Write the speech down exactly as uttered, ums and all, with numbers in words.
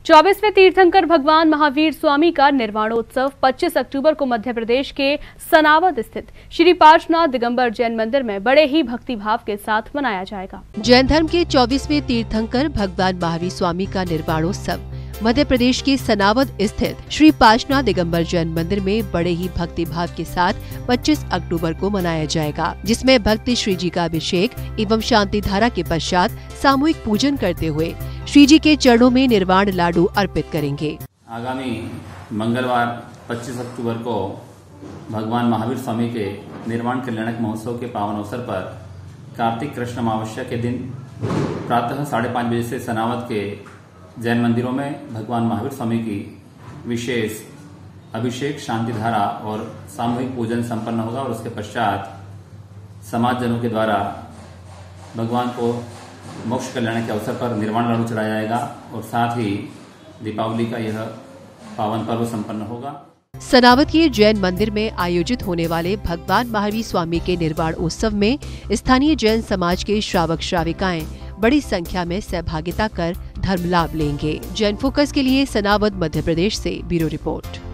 चौबीसवें तीर्थंकर भगवान महावीर स्वामी का निर्वाणोत्सव पच्चीस अक्टूबर को मध्य प्रदेश के सनावद स्थित श्री पार्श्वनाथ दिगंबर जैन मंदिर में बड़े ही भक्तिभाव के साथ मनाया जाएगा। जैन धर्म के चौबीसवें तीर्थंकर भगवान महावीर स्वामी का निर्वाणोत्सव मध्य प्रदेश के सनावद स्थित श्री पार्श्वनाथ दिगंबर जैन मंदिर में बड़े ही भक्ति भाव के साथ पच्चीस अक्टूबर को मनाया जाएगा, जिसमें भक्त श्री जी का अभिषेक एवं शांति धारा के पश्चात सामूहिक पूजन करते हुए श्री जी के चरणों में निर्वाण लाडू अर्पित करेंगे। आगामी मंगलवार पच्चीस अक्टूबर को भगवान महावीर स्वामी के निर्वाण कल्याणक महोत्सव के पावन अवसर पर कार्तिक कृष्ण अमावस्या के दिन प्रातः साढ़े पाँच बजे से सनावद के जैन मंदिरों में भगवान महावीर स्वामी की विशेष अभिषेक, शांति धारा और सामूहिक पूजन संपन्न होगा और उसके पश्चात समाजजनों के द्वारा भगवान को मोक्ष कल्याण के अवसर पर निर्वाण लाडू चढ़ाया जाएगा और साथ ही दीपावली का यह पावन पर्व संपन्न होगा। सनावद के जैन मंदिर में आयोजित होने वाले भगवान महावीर स्वामी के निर्वाण उत्सव में स्थानीय जैन समाज के श्रावक श्राविकाएं बड़ी संख्या में सहभागिता कर धर्म लाभ लेंगे। जैन फोकस के लिए सनावद मध्य प्रदेश से ब्यूरो रिपोर्ट।